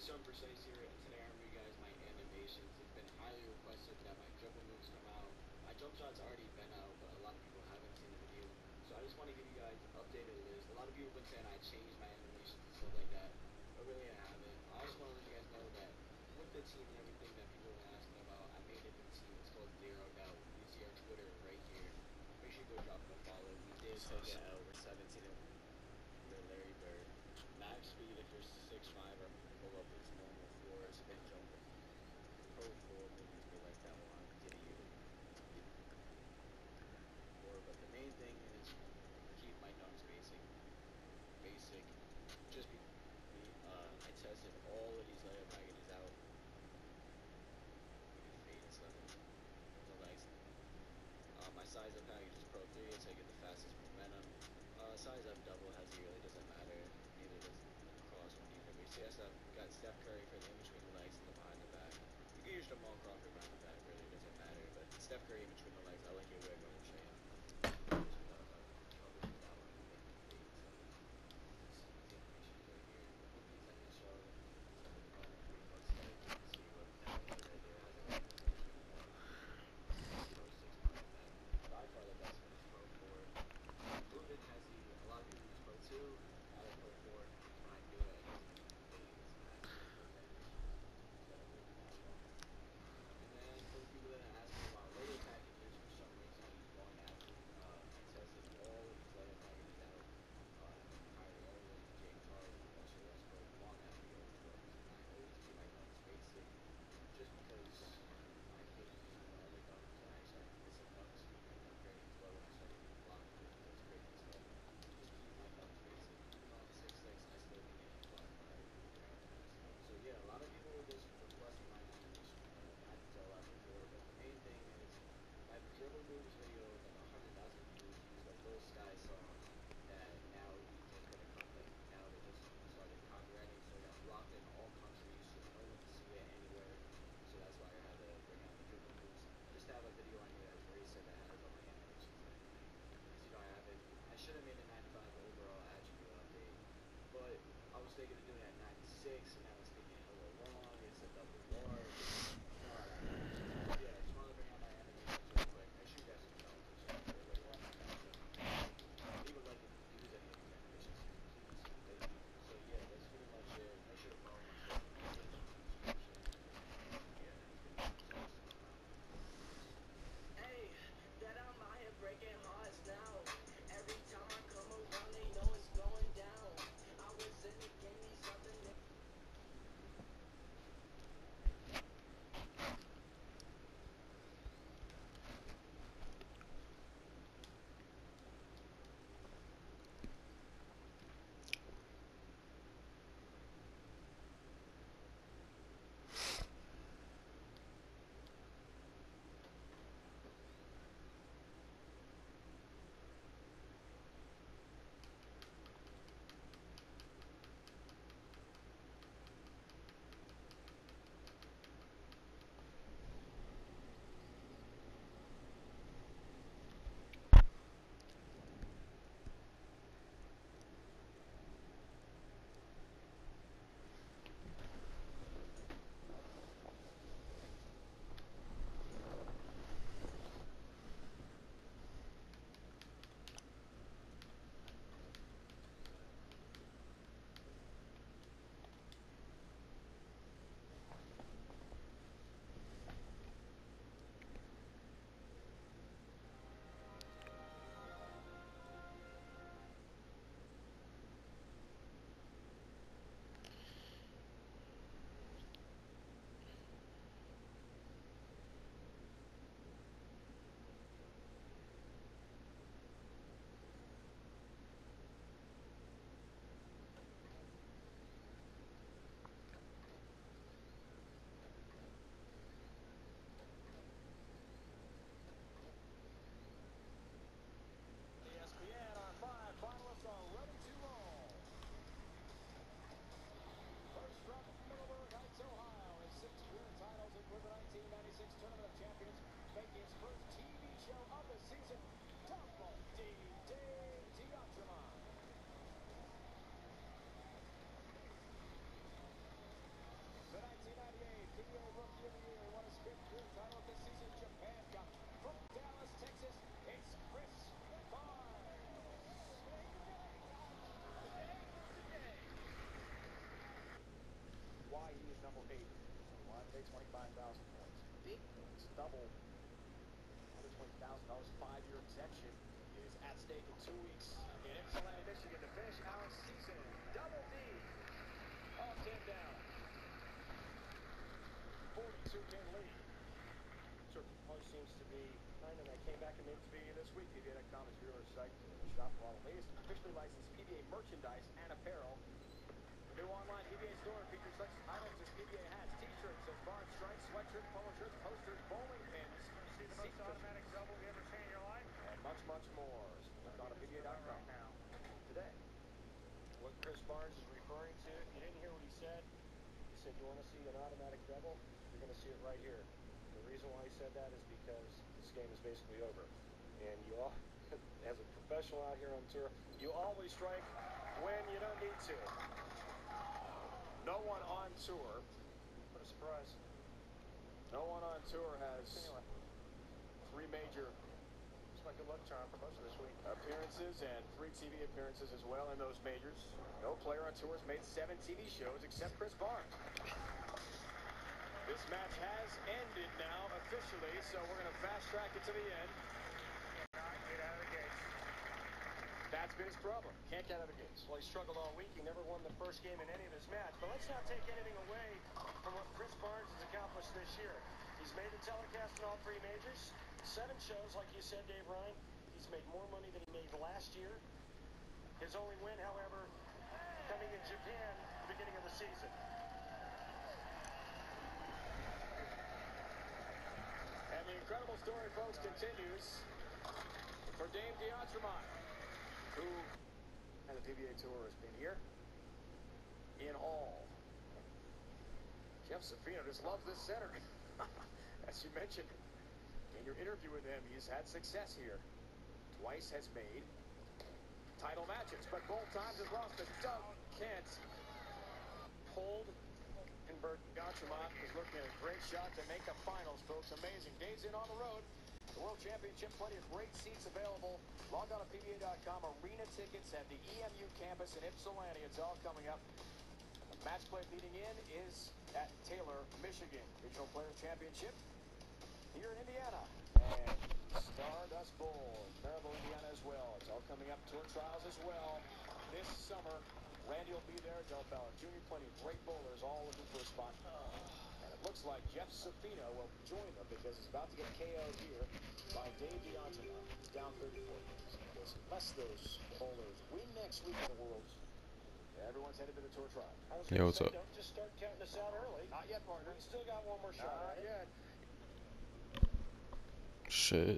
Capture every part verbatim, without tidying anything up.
Sean Precise here, and today I'm bringing you guys my animations. It's been highly requested that my dribble moves come out. My jump shot's already been out, but a lot of people haven't seen the video. So I just want to give you guys an updated list. A lot of people have been saying I changed my animations and stuff like that, but really I haven't. I just want to let you guys know that with the team and everything that people have been asking about, I made it the team. It's called Zero Doubt. You see our Twitter right here. Make sure you go drop it a follow. We did take it out. We're seventeen and under Larry Bird. Max speed if you're six five or pull up is normal floor, spin jump, pro four movies me like that one. Get you four, but the main thing is keep my dunks basic. Basic. Just be uh I tested all of these layup packages out. Fade and stuff. The legs. Uh, my size up package is Pro three, so I get the fastest momentum. Uh, size up double has it really doesn't matter. Neither does cross one either. But you see, I got Steph Curry for the in between the legs and the behind the back. You can use Jamal Crawford behind the back, really doesn't matter. But Steph Curry in between the legs, I like your way more than Shane. By far the best one is Pro four. Movement has the, a lot of people use Pro two, I like Pro four. When I do it, I use the fades, maximum those animations. So I really that one. And then for the people that are asking about layer packages, for some reason, Today, twenty-five thousand points. Big points, double. one hundred twenty thousand dollars, five-year extension is at stake in two weeks in Ypsilanti, Michigan to finish our season. Double D. All ten down. forty-two game lead. Certainly seems to be kind of, I came back and made it to be this week. P B A dot com is your site to shop for all the latest officially licensed P B A merchandise and apparel. The new online P B A store features such items as P B A hats, t-shirts, and barn stripes, sweatshirts, polo shirts, posters, bowling pins, see the most automatic double you ever seen in your life, and much, much more. So click on P B A dot com now. Today, what Chris Barnes is referring to, if you didn't hear what he said, he said you want to see an automatic double, you're going to see it right here. The reason why he said that is because this game is basically over. And you all, as a professional out here on tour, you always strike when you don't need to. No one on tour, what a surprise, no one on tour has three major, it's my good luck charm for most of this week, appearances and three T V appearances as well in those majors. No player on tour has made seven T V shows except Chris Barnes. This match has ended now officially, so we're going to fast track it to the end. Get out of the gates. That's been his problem. Can't get out of the gates. Well, he struggled all week. He never won the first game in any of his match. But let's not take anything away from what Chris Barnes has accomplished this year. He's made the telecast in all three majors. Seven shows, like you said, Dave Ryan. He's made more money than he made last year. His only win, however, coming in Japan at the beginning of the season. And the incredible story, folks, continues for Dave D'Entremont, who and the P B A Tour has been here in all. Jeff Safino just loves this center. As you mentioned in your interview with him, he's had success here. Twice has made title matches, but both times has lost to Doug Kent. Pulled. Bert D'Entremont is looking at a great shot to make the finals, folks. Amazing. Days in on the road. The World Championship, plenty of great seats available. Log on to P B A dot com. Arena tickets at the E M U campus in Ypsilanti. It's all coming up. The match play leading in is at Taylor, Michigan. Regional Player Championship here in Indiana. And Stardust Bowl in Maryville, Indiana as well. It's all coming up. Tour trials as well this summer. Randy will be there, Del Fowler Junior Plenty of great bowlers all looking for a spot. And it looks like Jeff Safino will join them because he's about to get K O'd here by Dave D'Entremont. He's down thirty-four games. Because unless those bowlers win next week in the Worlds, everyone's headed to the tour trial. Yo, what's up? Don't just start counting us out early. Not yet, partner. We still got one more shot. Not yet. Shit.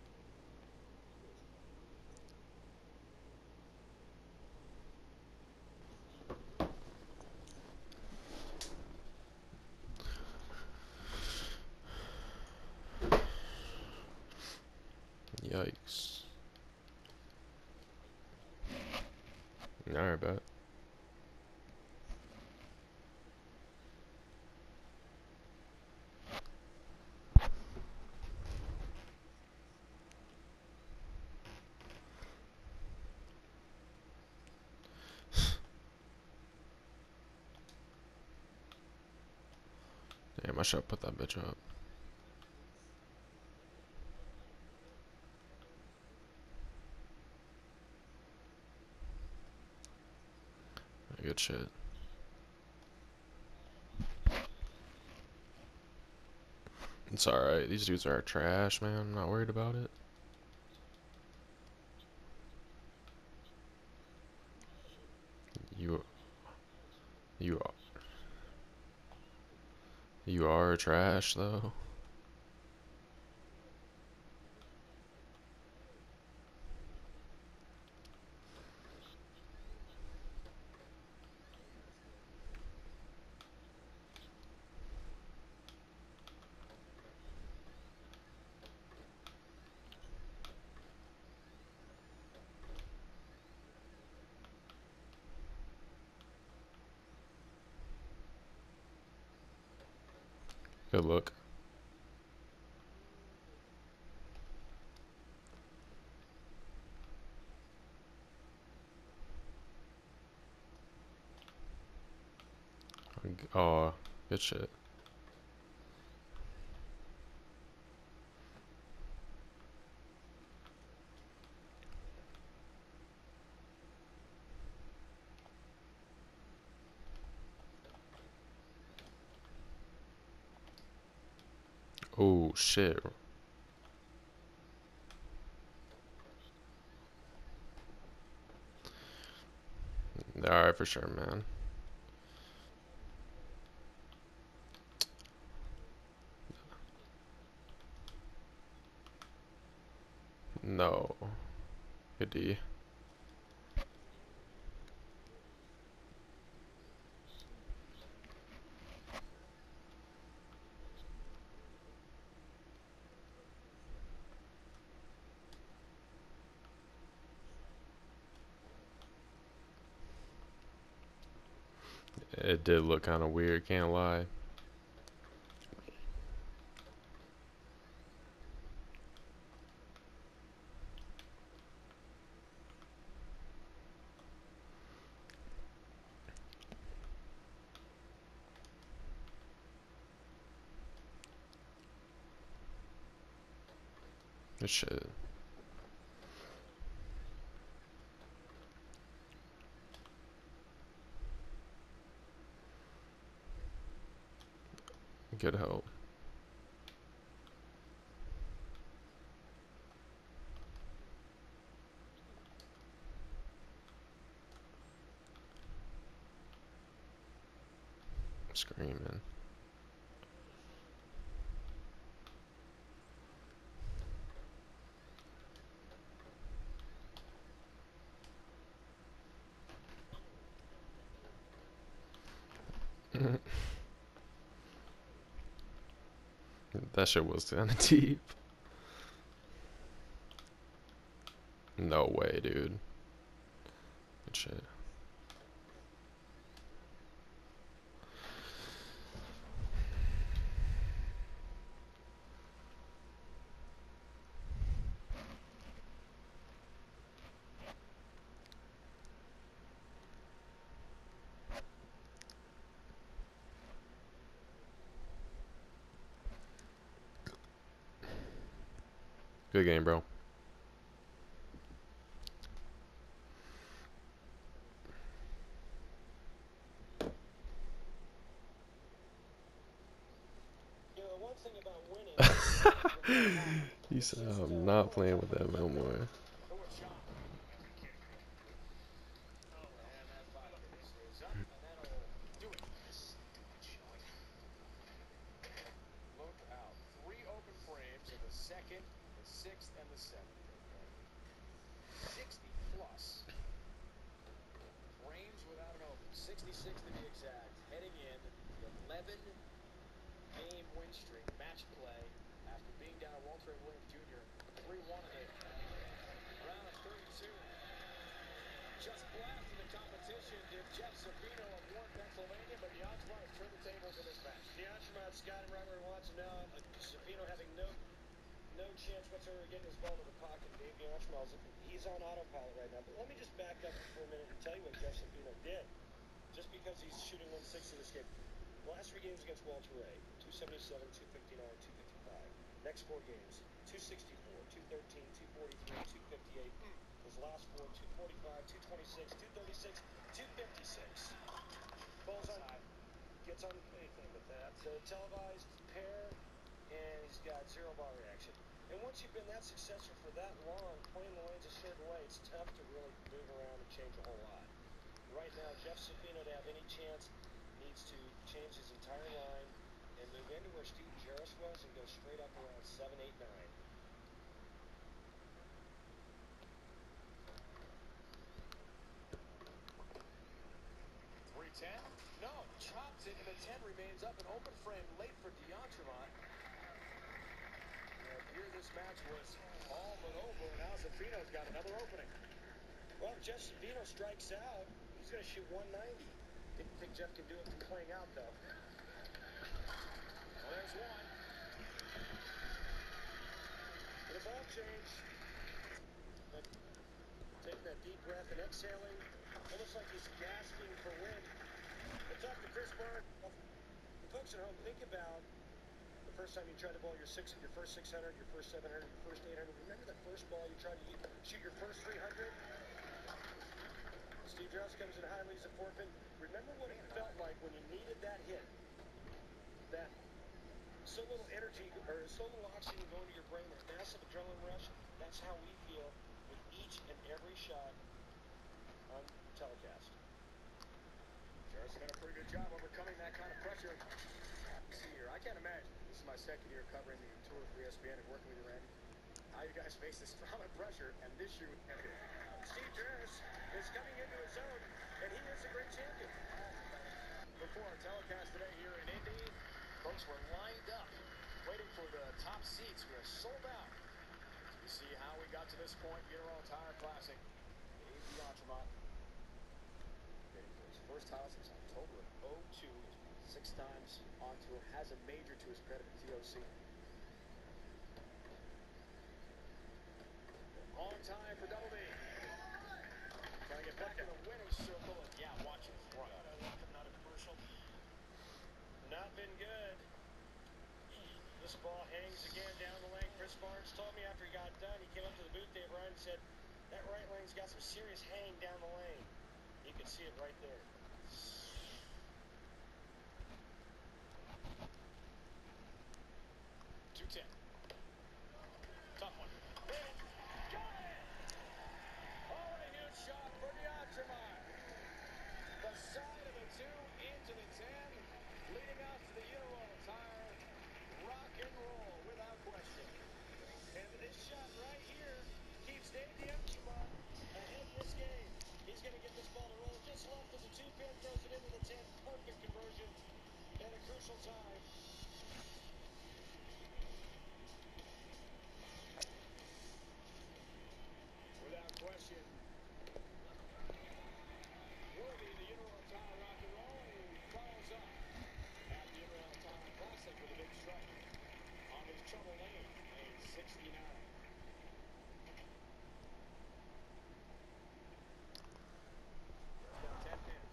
Yikes. Alright, bet. Damn, I should put that bitch up. Good shit. It's alright. These dudes are trash, man. I'm not worried about it. You... You are... You are trash, though. Good look. Oh, good shit. Oh shit. Alright, for sure, man. No. Good D. It did look kind of weird, can't lie. Good shit. Good help. Screaming. That shit was kind of deep. No way, dude. Good shit. Good game, bro. You know, one thing about winning. He said, I'm not playing with that no more. Look out. Three open frames in the second, the sixth, and the seventh. sixty plus frames without an open. sixty-six to be exact. Heading in the eleven game win streak, match play, after being down at Walter Williams Junior three one in it. Round of thirty-two. Just blasting the competition did Jeff Sabino of Warren, Pennsylvania, but the Entourage has turned the tables in this match. The Entourage's got him right where he wants him now. Uh, Sabino having no no chance whatsoever of getting his ball to the pocket. Dave Entourage, he's on autopilot right now. But let me just back up for a minute and tell you what Jeff Sabino did. Just because he's shooting one sixty this game. The last three games against Walter Ray, two seventy-seven, two fifty-nine, two fifty-five. Next four games, two sixty-four, two thirteen, two forty-three, two fifty-eight. His last four, two forty-five, two twenty-six, two thirty-six, two fifty-six. Balls on high. Gets on anything but that. So televised pair, and he's got zero ball reaction. And once you've been that successful for that long, playing the lanes a certain way, it's tough to really move around and change a whole lot. Right now, Jeff Sabino, to have any chance, needs to change his entire line and move into where Steve Jarris was and go straight up around seven, eight, nine. three ten? No, chops it, and the ten remains up. An open frame late for DeAntremont. Here this match was all but over, and now Sabino's got another opening. Well, if Jeff Sabino strikes out, he's going to shoot one ninety. Didn't think Jeff could do it from playing out, though. Well, there's one. And a ball change. But taking that deep breath and exhaling, almost like he's gasping for wind. It's up to Chris Byrne. Well, the folks at home, think about the first time you tried to bowl your six, your first six hundred, your first seven hundred, your first eight hundred. Remember the first ball you tried to shoot your first three hundred? Steve Jarris comes in high, leads the fourth pin. Remember what it felt like when you needed that hit. That So little energy or so little oxygen going to your brain, that massive adrenaline rush. That's how we feel with each and every shot on telecast. Jarrett's done a pretty good job overcoming that kind of pressure. See here, I can't imagine. This is my second year covering the tour for E S P N and working with you, Randy. How you guys face this drama and pressure, and this year with Canada. Steve Jarrett is coming into his own, and he is a great champion. Before our telecast today here in Indy, folks were lined up, waiting for the top seats. We are sold out. So you see how we got to this point. Uniroyal Tire Classic. Dave DeAntremont getting for his first title since October of oh two. Six times on tour. Has a major to his credit at T O C. On time for Double D. Trying to get back in the winning circle. And yeah, watch it front. I love coming out of commercial. Not been good. This ball hangs again down the lane. Chris Barnes told me after he got done, he came up to the booth there, Brian, and said, that right lane's got some serious hang down the lane. You can see it right there. two ten. Tough one. Hit it. Got it! Oh, what a huge shot for DeAntremont. The side of the two into the ten, leading out to the Uniroyal Tire. Rock and roll without question. And this shot right here keeps Dave DeAntremont ahead in this game. He's going to get this ball to roll just left as a two-pin throws it into the ten. Perfect conversion at a crucial time. Without question. Worthy, the Uniroyal Tire Rock and Roll follows up at the Uniroyal Tire Classic with a big strike on his trouble lane, a sixty-nine. There's now ten pins.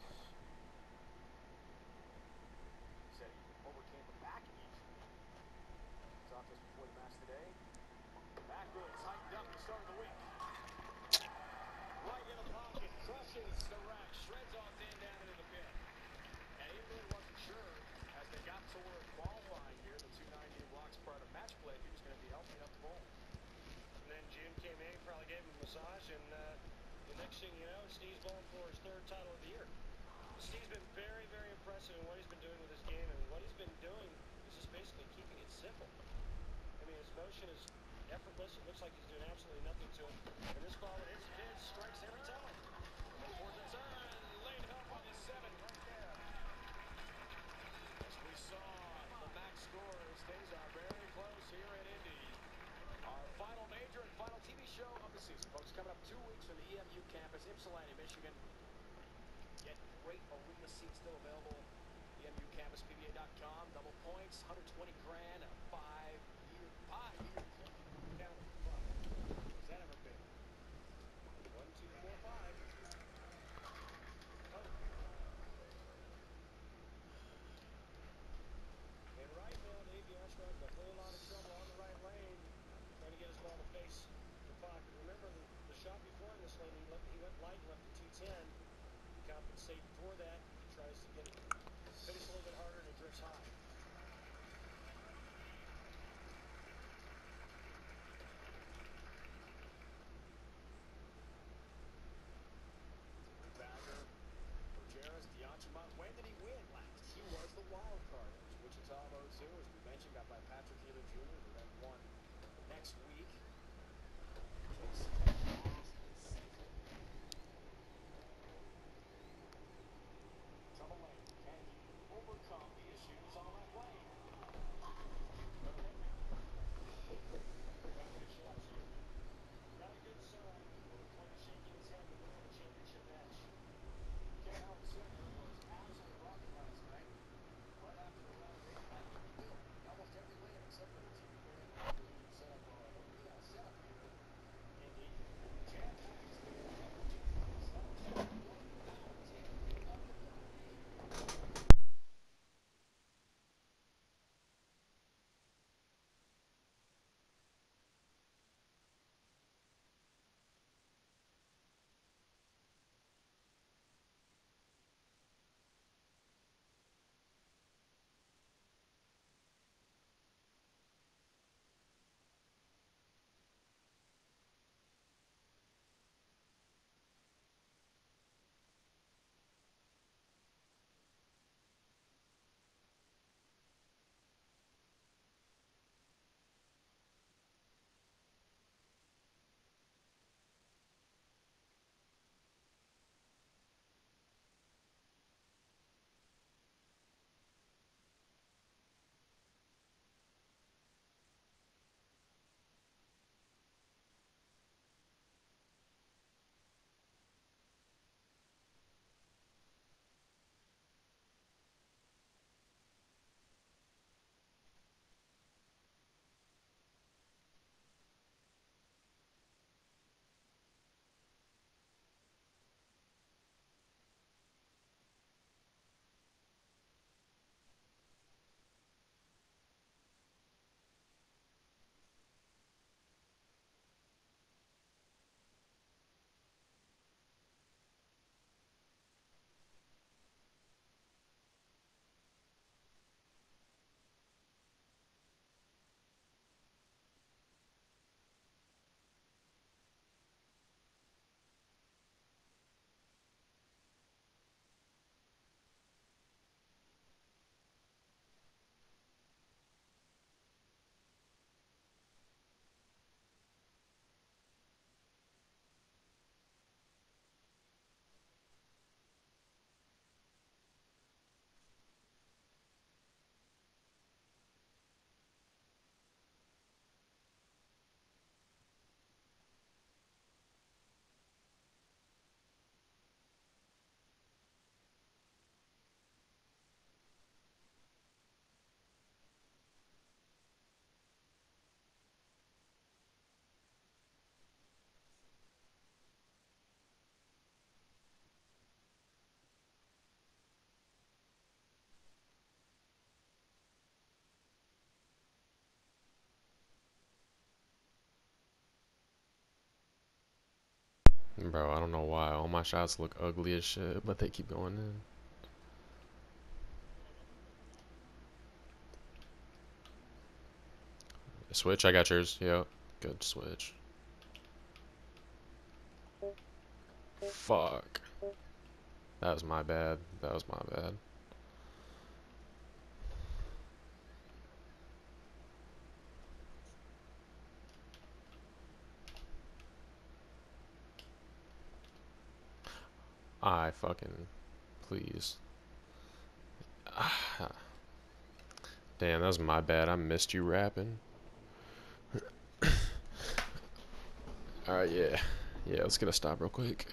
Said he overcame the back issue. Talked to us before the match today. Back really tightened up at the start of the week. Right into the pocket, crushes the rack, shreds off in down into the pin. And he really wasn't sure as they got toward qualifying here, the two ninety blocks prior to match play, if he was going to be healthy enough to bowl. And then Jim came in, probably gave him a massage, and uh, the next thing you know, Steve's bowling for his third title of the year. Steve's been very, very impressive in what he's been doing with his game, and what he's been doing is just basically keeping it simple. I mean, his motion is effortless. It looks like he's doing absolutely nothing to it. And this ball, when it hits the pin, strikes every time. And for the turn, lane help on the seven right there. As we saw, the max score stays are very close here at Indy. Our final major and final T V show of the season, folks. Coming up two weeks from the E M U campus, Ypsilanti, Michigan. Get great arena seats still available. E M U campus P B A dot com. Double points, one hundred twenty grand, a five-year, five-year. Down to five. What's that ever been? One, two, four, five. Oh. And right now, Dave DeAntremont got a whole lot of trouble on the right lane, trying to get his ball to face the pocket. Remember the, the shot before in this lane, he, left, he went light, left the two ten. Compensate for that. He tries to get it finish a little bit harder, and it drifts high. Bagger for Jarrett. DeAntremont. When did he win last? He was the wild card. It was Wichita of oh two, as we mentioned, got by Patrick Healy Junior, who then won next week. Trouble lane. Can he overcome the issues on that lane? Got a good sign. Like shaking his head to win a championship match. Ken Allen Senior was absolutely rocking last night. Right after the round of eight, almost every lane except for the T V lane. Set up a Bro, I don't know why. All my shots look ugly as shit, but they keep going in. Switch, I got yours. Yep. Good switch. Fuck. That was my bad. That was my bad. I fucking... Please. Damn, that was my bad. I missed you rapping. Alright, yeah. Yeah, let's get a stop real quick.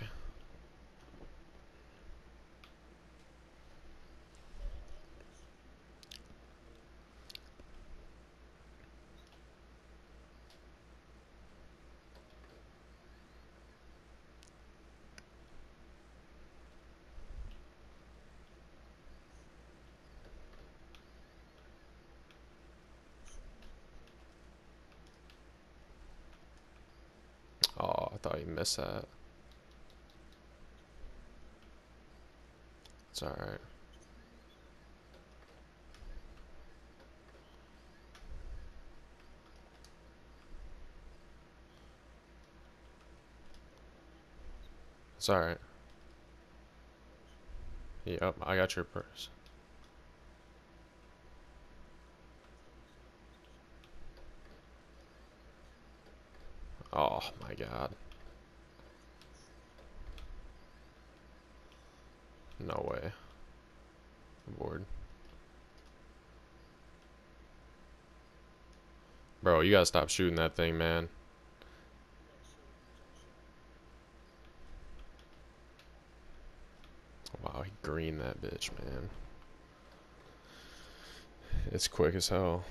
Oh, I thought you missed that. It's alright. It's alright. Yep, I got your purse. Oh my god. No way. I'm bored. Bro, you gotta stop shooting that thing, man. Wow, he greened that bitch, man. It's quick as hell.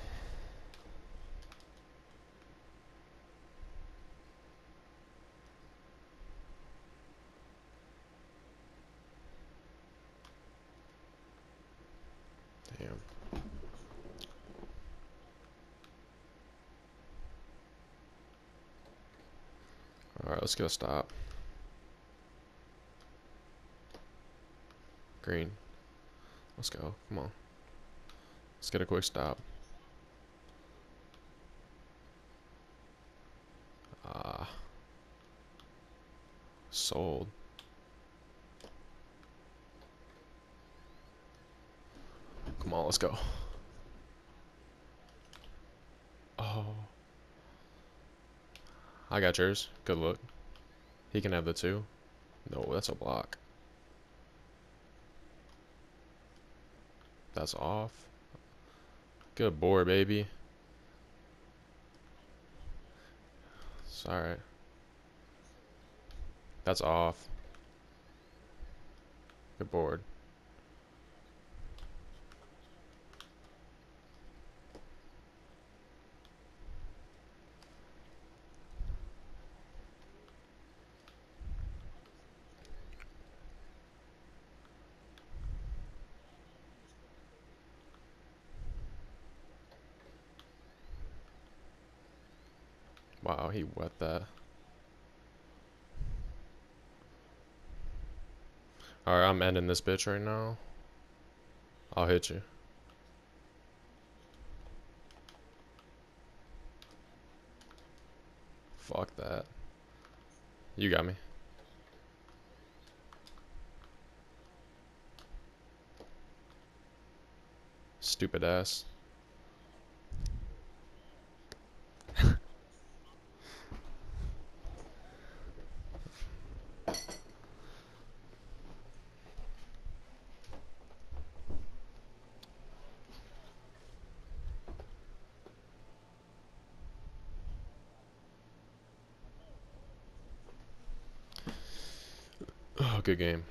Damn. Alright, let's go stop. Green. Let's go. Come on. Let's get a quick stop. Ah. Uh, sold. Come on, let's go. Oh. I got yours. Good look. He can have the two. No, that's a block. That's off. Good board, baby. It's alright. That's off. Good board. Wow, he wet that. Alright, I'm ending this bitch right now. I'll hit you. Fuck that. You got me. Stupid ass. Oh, good game.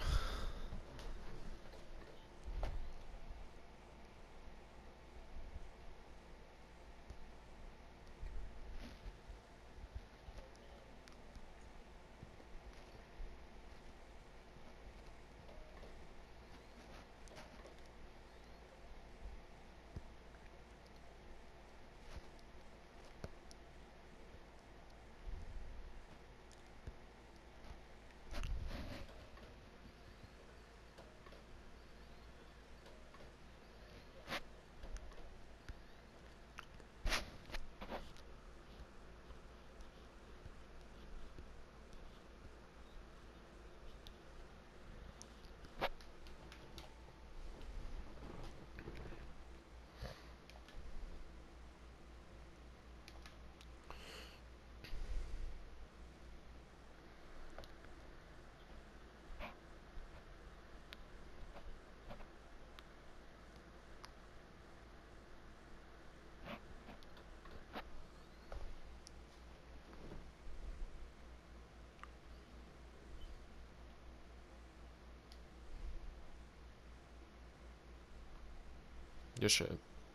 Good shit.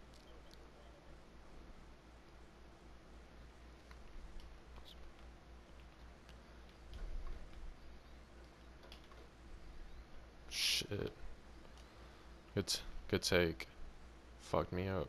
Shit. Good, t good take. Fucked me up.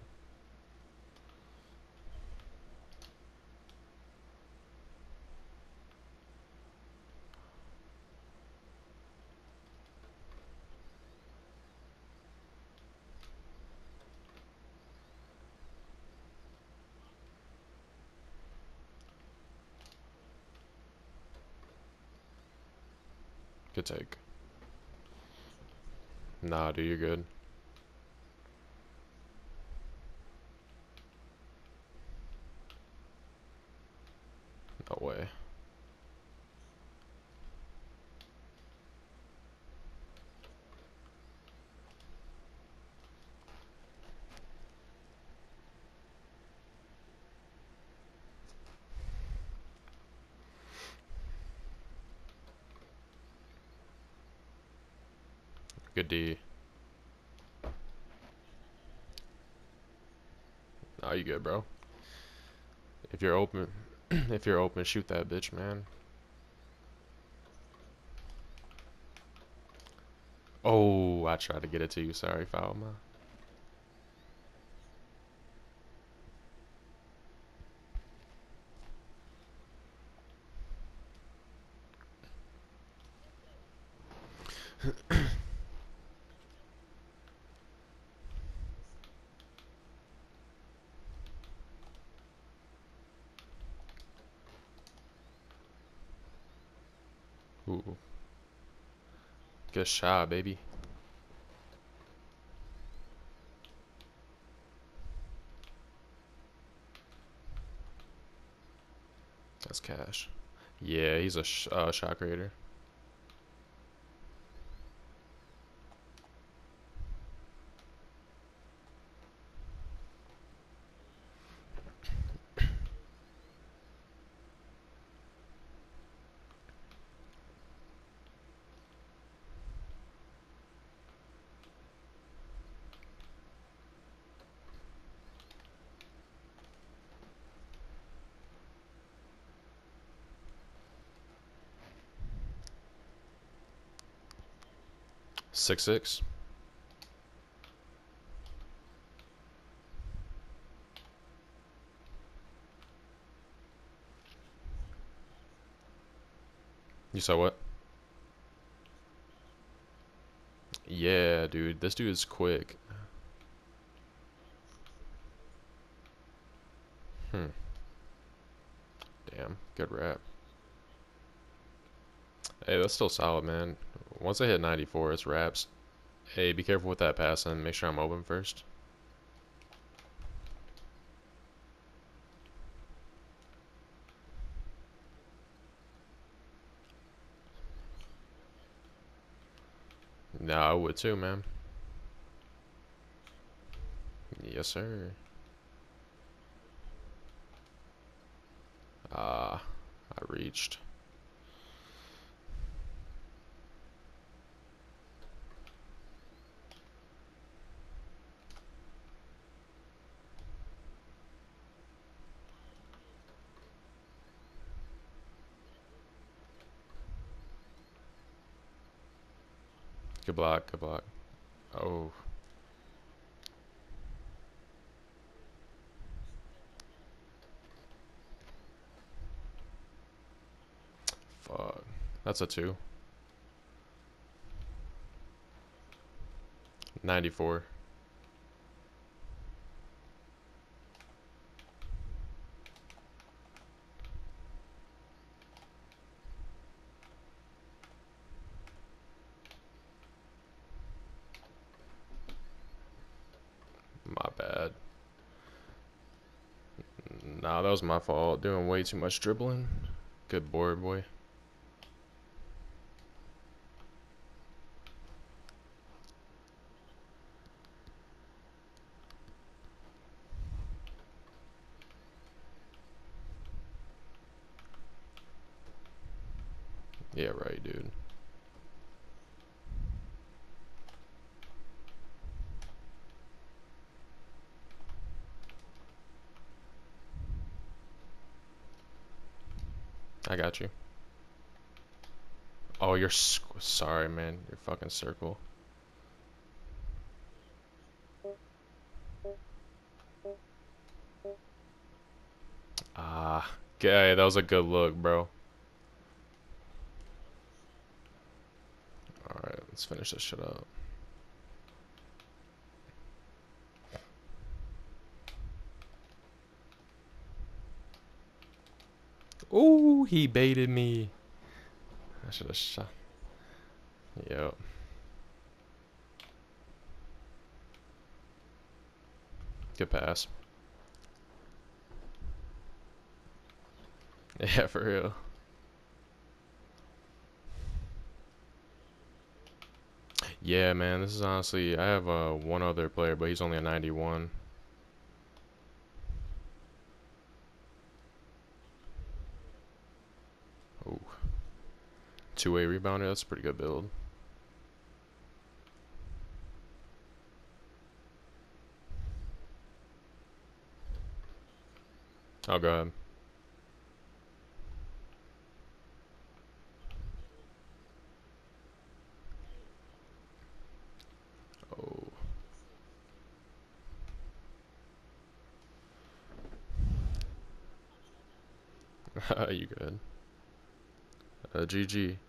Good take. Nah, dude, you're good. No way. Good D. Nah, you good, bro. If you're open, if you're open, shoot that bitch, man. Oh, I tried to get it to you. Sorry, foul, man. Ooh. Good shot, baby. That's cash. Yeah, he's a sh uh, shot creator. Six six. You saw what? Yeah, dude. This dude is quick. Hmm. Damn. Good rap. Hey, that's still solid, man. Once I hit ninety-four, it's wraps. Hey, be careful with that pass and make sure I'm open first. Nah, I would too, man. Yes, sir. Ah, I reached. Good block, good block. Oh. Fuck. That's a two. ninety-four. My bad. Nah, that was my fault. Doing way too much dribbling. Good board, boy. Yeah, right, dude. I got you. Oh, you're sorry, man. Your fucking circle. Ah, okay, that was a good look, bro. All right, let's finish this shit up. Ooh, he baited me. I should have shot. Yep. Good pass. Yeah, for real. Yeah, man, this is honestly, I have uh, one other player, but he's only a ninety-one. Ooh. Two-way rebounder, that's a pretty good build. Oh, go ahead. Oh. You good. Uh, G G.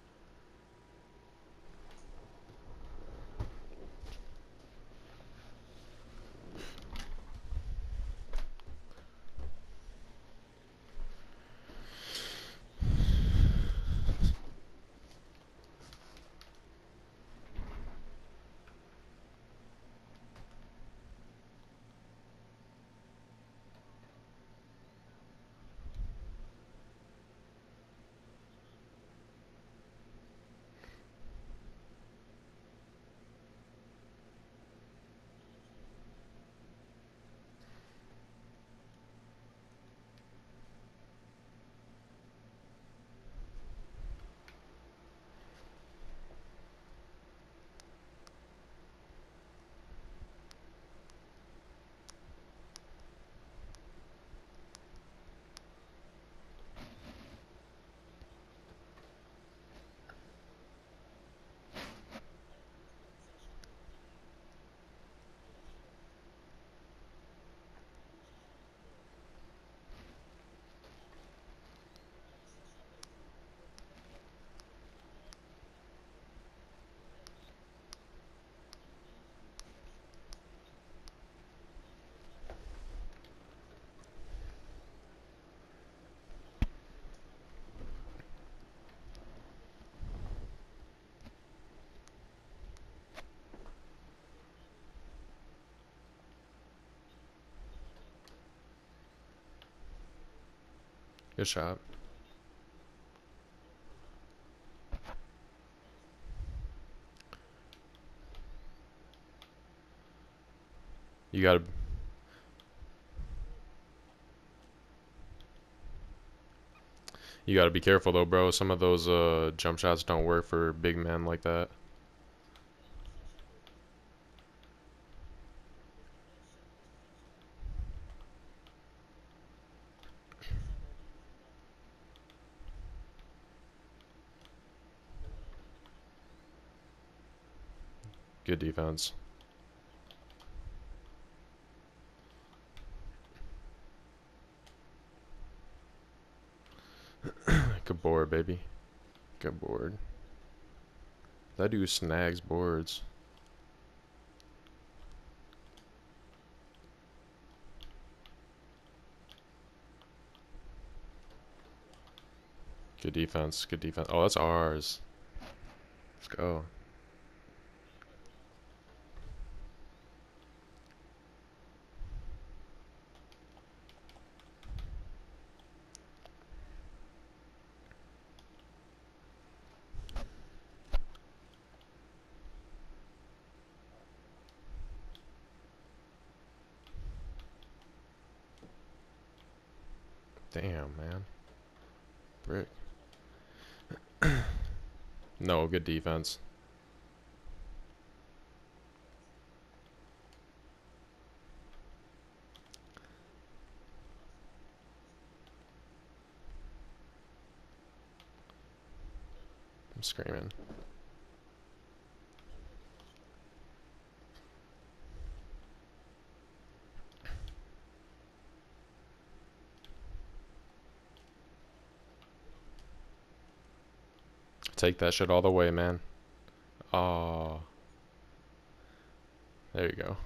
Good shot. You gotta. You gotta be careful though, bro. Some of those uh, jump shots don't work for big men like that. Good defense. Good board, baby. Good board. That dude snags boards. Good defense. Good defense. Oh, that's ours. Let's go. Damn, man. Brick. No, good defense. I'm screaming. Take that shit all the way, man. Oh. There you go.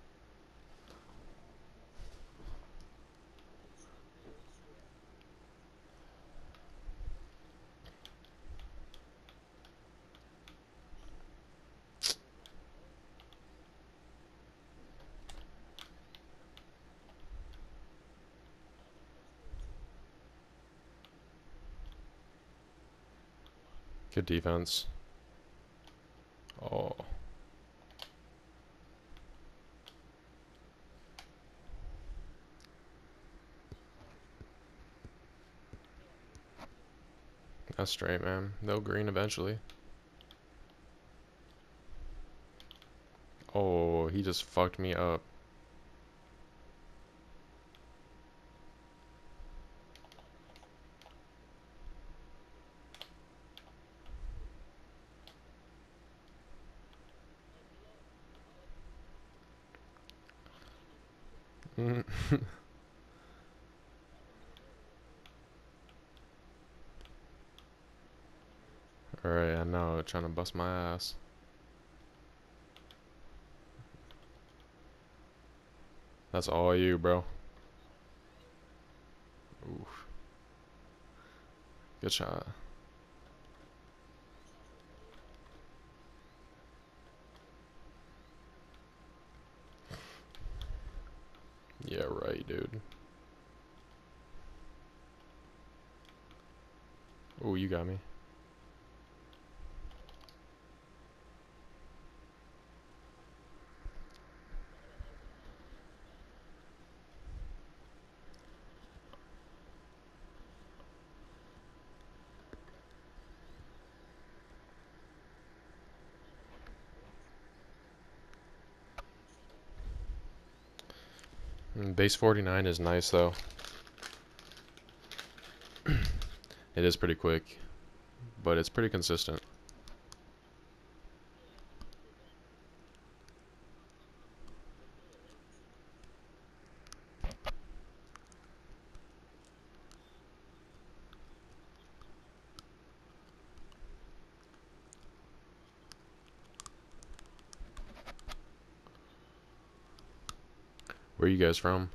Good defense. Oh. That's straight, man. They'll green eventually. Oh, he just fucked me up. Alright, I know, trying to bust my ass. That's all you, bro. Oof. Good shot. Yeah, right, dude. Oh, you got me. Mm, Base forty-nine is nice, though. It is pretty quick, but it's pretty consistent. Where are you guys from?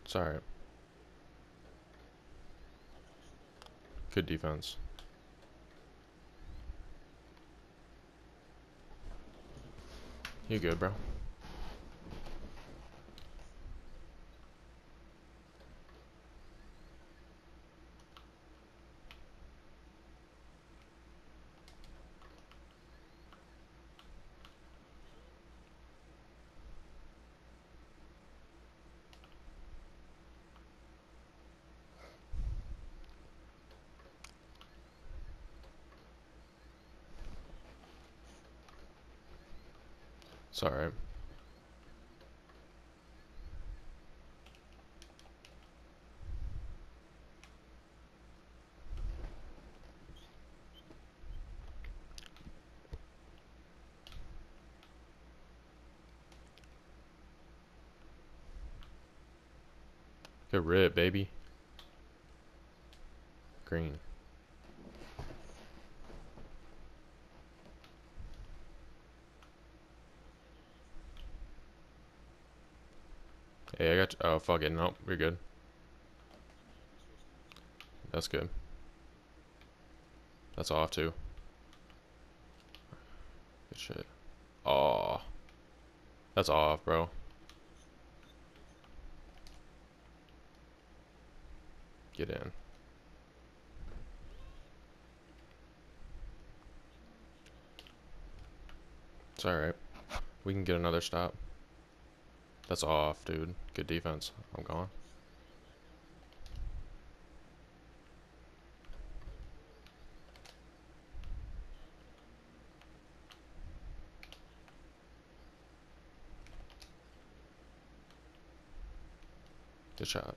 It's alright. Good defense. You good, bro? It's alright. Good rip, baby. Green. Hey, I got you. Oh, fuck it. Nope, we're good. That's good. That's off, too. Good shit. Oh. That's off, bro. Get in. It's alright. We can get another stop. That's off, dude. Good defense. I'm gone. Good shot.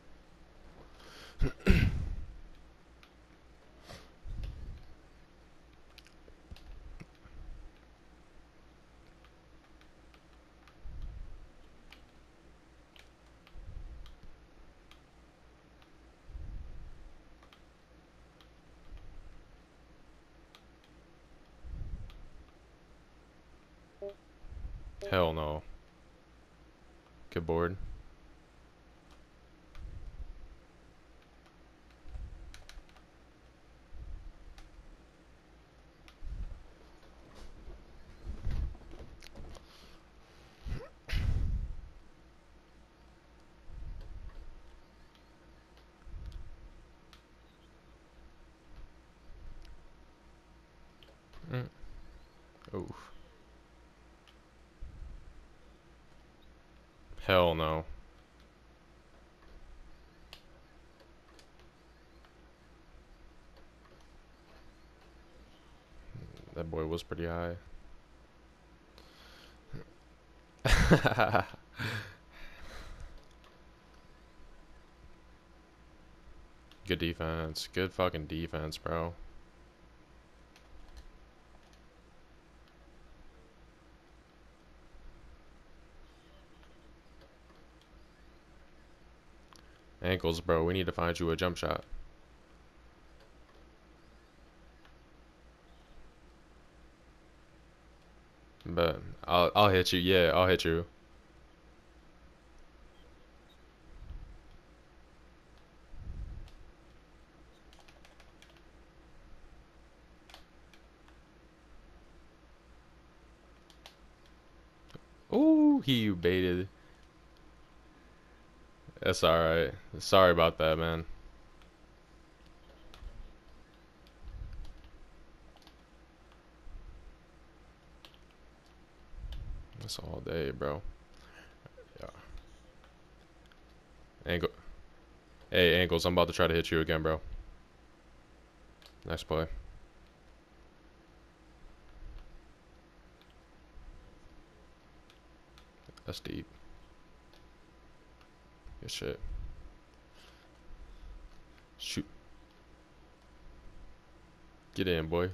Hell no. Good board. Mm. Oof. Hell no. That boy was pretty high. Good defense. Good fucking defense, bro. Ankles, bro. We need to find you a jump shot. But I'll I'll hit you. Yeah, I'll hit you. Ooh, he baited. That's alright. Sorry about that, man. That's all day, bro. Yeah. Ankle. Hey, ankles. I'm about to try to hit you again, bro. Nice play. That's deep. Good shit. Shoot. Get in, boy.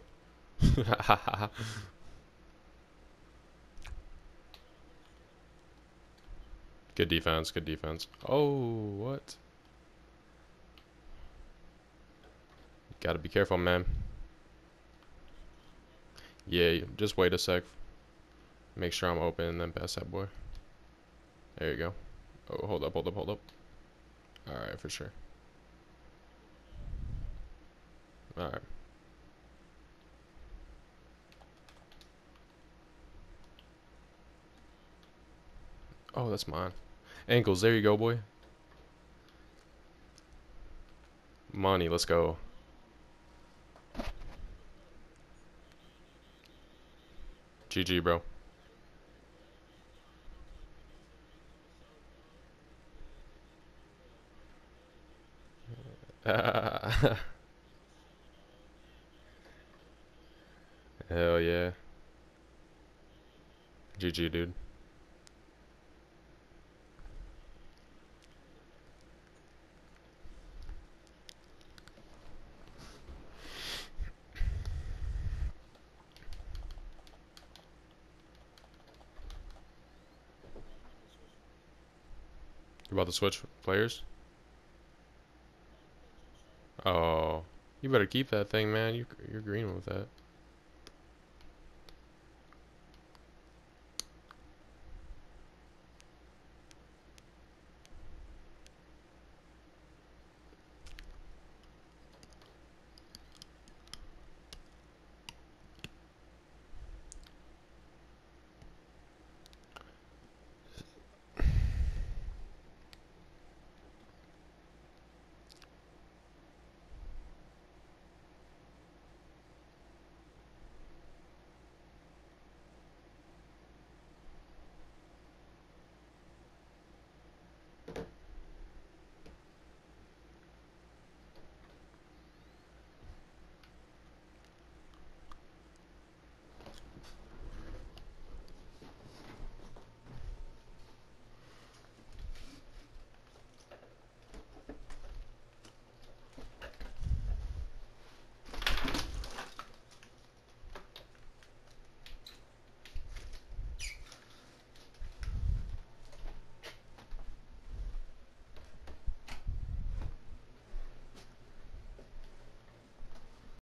Good defense. Good defense. Oh, what? Gotta be careful, man. Yeah, just wait a sec. Make sure I'm open and then pass that boy. There you go. Oh, hold up, hold up, hold up. Alright, for sure. Alright. Oh, that's mine. Ankles, there you go, boy. Money, let's go. G G, bro. Hell yeah. G G, dude. You about to switch players? Oh, you better keep that thing, man. You, you're green with that.